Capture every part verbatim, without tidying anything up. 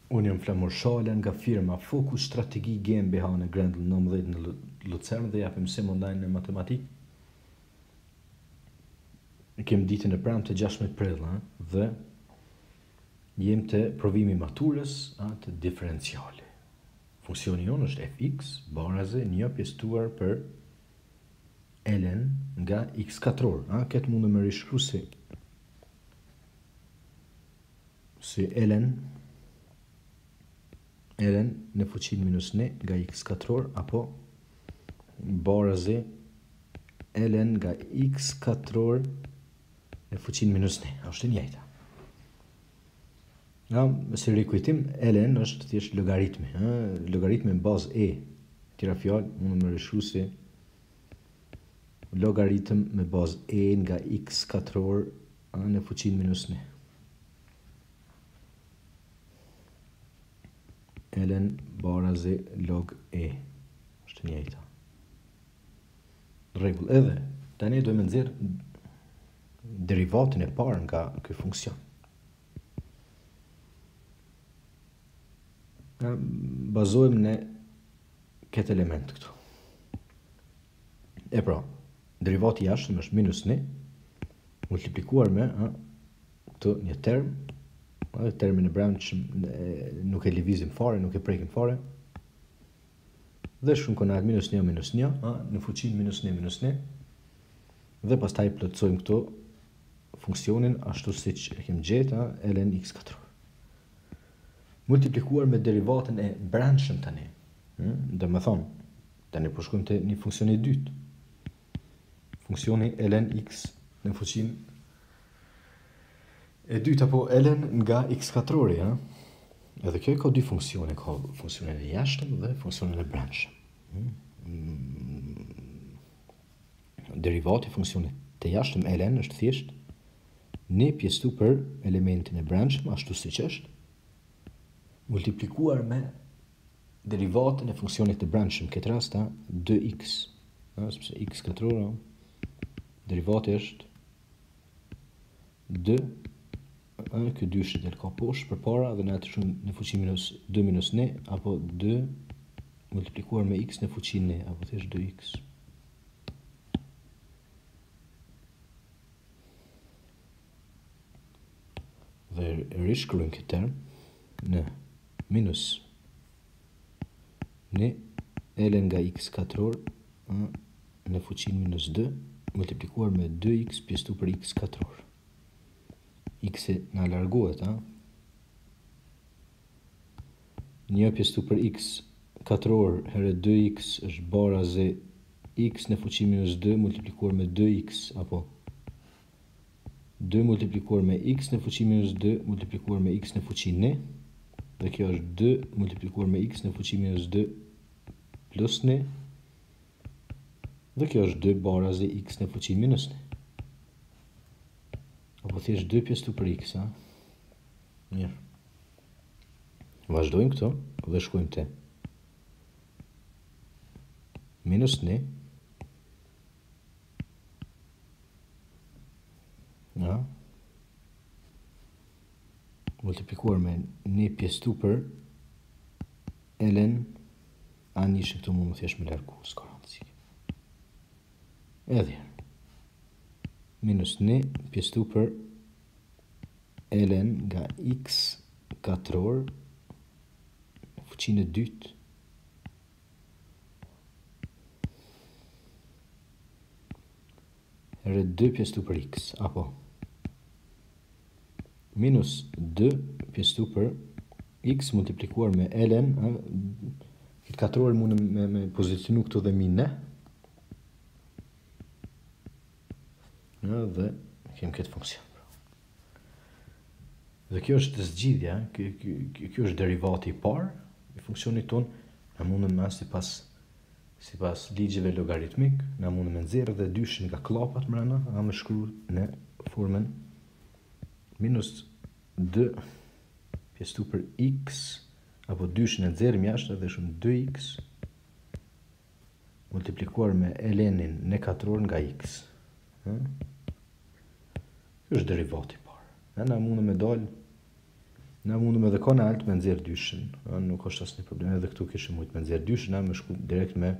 Unë jam Flamur Shale nga firma Focus Strategi GmbH në Grendel nëntëdhjetë në Lucern dhe japim mësim online në matematik. Kem ditën e pranë të gjashtëmbëdhjetë prill, ha? Dhe jem të provimi i maturës, ha, të diferenciale. Funksioni jonë është fx baraze një pjesëtuar për ln nga x katror. Ha? Këtë mundë me rishkru si si ln ln në fuqin minus një nga x katror apo baraze ln nga x katror në fuqin minus një. A është e njëjta. Ja, si rikujtim, ln është thjesht logaritmi. Ha? Logaritmi në bazë e. Tira fjalë, mund me rishkru si logaritm me bazë e nga x katror në fuqin minus një. ln baraze log e. Është e njëjta. Rregull, edhe tani do të nxjerr derivatin e parë nga ky funksion. Bazohem në këtë element këtu. E pra, derivati i jashtëm është minus një multiplikuar me a, këtu një term, a, termin e brendshëm nuk e lëvizim fare, nuk e prekim fare. Dhe shkruan minus një minus një, a, në fuqin minus një minus një. Dhe pastaj plotësojmë këtu funksionin ashtu siç e kemi gjetur, ln x katror. Multiplikuar me derivatën e brendshëm tani. Hmm? Dhe me thonë, tani po shkojmë te një funksion i dytë. Funksioni ln x në fuqin e dytë apo ln nga x katrori, ha? Edhe kjo ka dy funksione, ka funksionin e jashtëm dhe funksionin e brendshëm. Hmm? Derivati i funksionit të jashtëm ln është thjesht një pjesëtu për elementin e brendshëm ashtu siç është, multiplikuar me derivatën e funksionit të brendshëm, këtë rast dy x, sepse x katror, derivati është dy, ky dy është del ka poshtë përpara dhe na të shkon në fuqin minus dy minus një apo dy multiplikuar me x në fuqin një apo thjesht dy x. Dhe rishkruajmë këtë term në minus një ln nga x katror në fuqin minus dy multiplikuar me dy x pjesëtu për x katror. X na largohet, ha? një pjesëtu për x katror herë dy x është baraze x në fuqin minus dy multiplikuar me dy x apo dy multiplikuar me x në fuqin minus dy multiplikuar me x në fuqin një. Dhe kjo është dy multiplikuar me x në fuqin minus dy plus një. Dhe kjo është dy baraze x në fuqin minus një. Apo thjesht dy pjesëtu për x, ha? Mirë. Vazhdojmë këto dhe shkojmë te minus një. Ja. Multiplikuar me një pjesëtu për ln a njështë këtu mund më thjesht me largu, s'ka rëndësi. Edhe minus një pjesëtu për ln nga x katror në fuqin e dytë herë dy pjesëtu për x apo minus dy pjesëtu për x multiplikuar me ln, këtë katror mund me, me pozicionu këtu dhe mi ne. Dhe kem këtë funksion. Dhe kjo është zgjidhja, kjo, kjo, kjo është derivati i parë i funksionit ton, na mundem me sipas sipas ligjeve logaritmik, na mundem me nxjerrë dhe dyshin nga klapat mbrana, a më shkruaj në formën minus dy pjesëtu për x apo dyshin e nxjerrim jashtë dhe shumë dy x multiplikuar me ln-in në katror nga x. Kjo është derivati i parë. Na mundem me dal Na mundëm edhe kona alt me nxjerr dyshin, nuk është asnjë problem, edhe këtu kishim mujt me nxjerr dyshin, na më shku direkt me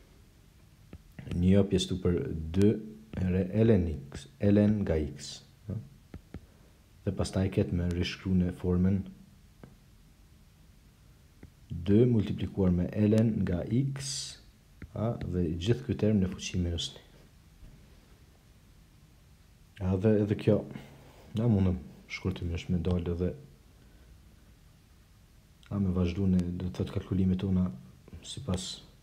një pjesë tu për dy herë ln x, ln nga x. Ja? Dhe pastaj ketë me rishkru në formën dy multiplikuar me ln nga x, ja? Dhe gjithë ky term në fuqi minus një. Ja, dhe edhe kjo, na mundëm shkurtimisht me dalë edhe a me vazhdu në dhe të thëtë kalkulimit tona si pas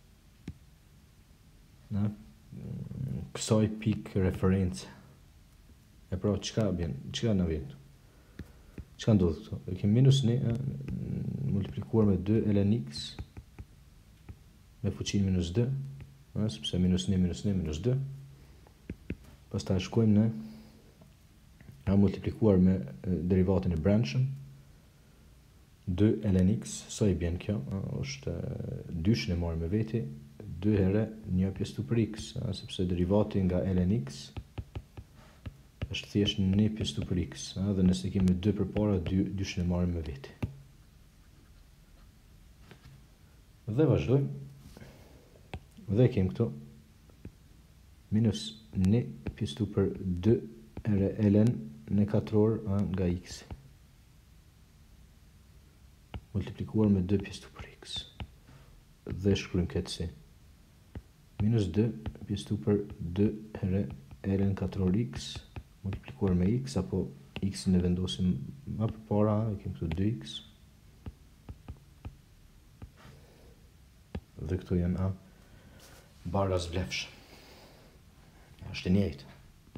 na, kësaj pik reference. E pra, qka bjen, qka në vjen? Qka ndodhë këto? E kem minus një, multiplikuar me dy ln x, me fuqin minus dy, a, sepse minus një, minus një, minus dy. Pas ta shkojmë në a multiplikuar me derivatin e brendshëm, dy ln x, sa i bjen kjo? A, është dyshin e marrë me veti, dy herë një pjesë tu për x, a, sepse derivati nga ln x është thjesht një pjesë tu për x, a, dhe nëse kemi dy për para, dy, dyshin e marrë me veti. Dhe vazhdojmë, dhe kem këto, minus një pjesë tu për dy herë ln në katror a, nga x. Multiplikuar me dy pjesë tu për x. Dhe shkrujmë këtë si. Minus dy pjesë tu për dy herë ln katror x, multiplikuar me x, apo x në vendosim ma për para, e kem këtu dy x. Dhe këtu janë a, bara zblefsh. Është e njëjtë.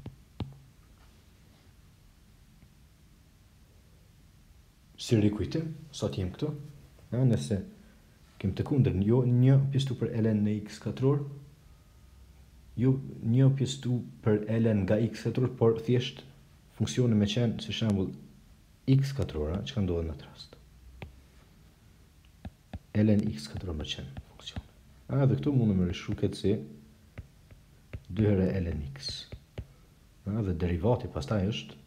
Si rikujtim, sa t'jem këtu, a, nëse kem të kundër jo një pjesë tu për ln në x katror, jo një pjesë tu për ln nga x katror, por thjesht funksioni me qenë, si shembull, x katror, a, që ka ndodhë në atë rast. Ln x katror me qenë funksioni. A, dhe këtu mundë me rishru këtë si dy herë ln x. A, dhe derivati pastaj është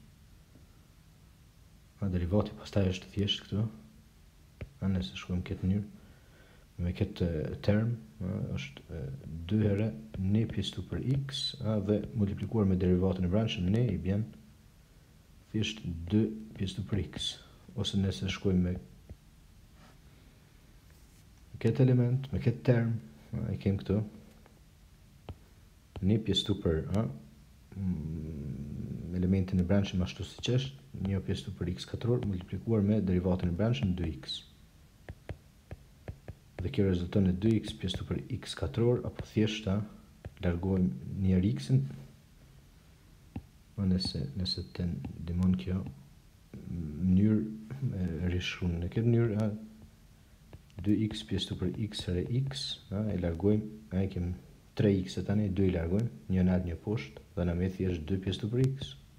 A, derivati pastaj është thjesht këtu, a, nëse shkojmë këtë njërë, me këtë term, a, është dy herë një pjesë tu për x, a, dhe multiplikuar me derivatin e brendshëm një i bjen thjesht dy pjesë tu për x, ose nëse shkojmë me këtë element, me këtë term, a, i kem këtu, një pjesë tu për a, elementin e brendshëm ashtu si që është, një pjesë tu për x katror multiplikuar me derivatin e brendshëm dy x. Dhe kjo rezulton e dy x pjesë tu për x katror, apo thjesht ta largojmë një x-in, nëse, nëse të ndihmon kjo mënyrë rishun në këtë mënyrë, dy x pjesë tu për x herë x, a, e largojmë, a, e kem tre x e tani, dy i largojmë, një nalt një poshtë, dhe në me thjesht dy pjesë tu për x.